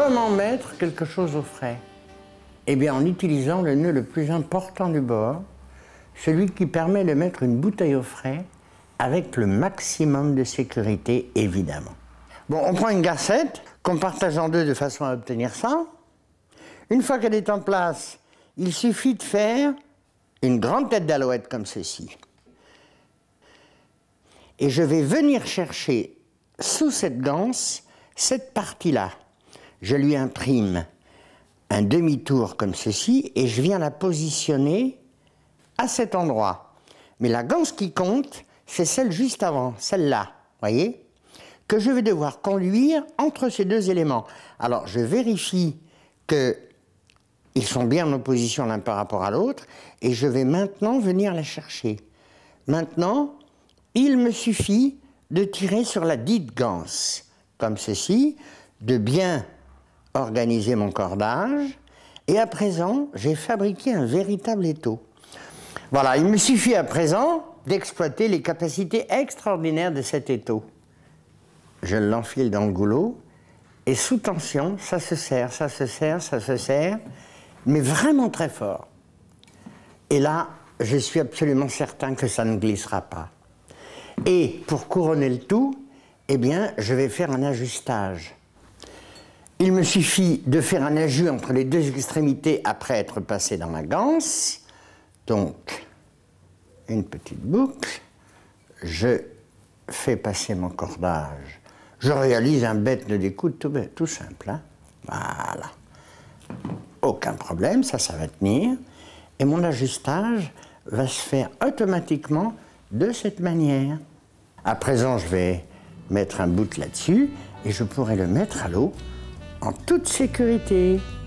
Comment mettre quelque chose au frais? Eh bien, en utilisant le nœud le plus important du bord, celui qui permet de mettre une bouteille au frais avec le maximum de sécurité, évidemment. Bon, on prend une garcette qu'on partage en deux de façon à obtenir ça. Une fois qu'elle est en place, il suffit de faire une grande tête d'alouette comme ceci. Et je vais venir chercher sous cette ganse cette partie-là. Je lui imprime un demi-tour comme ceci et je viens la positionner à cet endroit. Mais la ganse qui compte, c'est celle juste avant, celle-là, voyez, que je vais devoir conduire entre ces deux éléments. Alors, je vérifie qu'ils sont bien en opposition l'un par rapport à l'autre et je vais maintenant venir la chercher. Maintenant, il me suffit de tirer sur la dite ganse, comme ceci, de bien organiser mon cordage, et à présent, j'ai fabriqué un véritable étau. Voilà, il me suffit à présent d'exploiter les capacités extraordinaires de cet étau. Je l'enfile dans le goulot, et sous tension, ça se serre, ça se serre, ça se serre, mais vraiment très fort. Et là, je suis absolument certain que ça ne glissera pas. Et pour couronner le tout, eh bien, je vais faire un ajustage. Il me suffit de faire un ajus entre les deux extrémités après être passé dans la ganse. Donc, une petite boucle. Je fais passer mon cordage. Je réalise un bête de découpe tout simple. Hein. Voilà. Aucun problème, ça va tenir. Et mon ajustage va se faire automatiquement de cette manière. À présent, je vais mettre un bout là-dessus et je pourrai le mettre à l'eau en toute sécurité.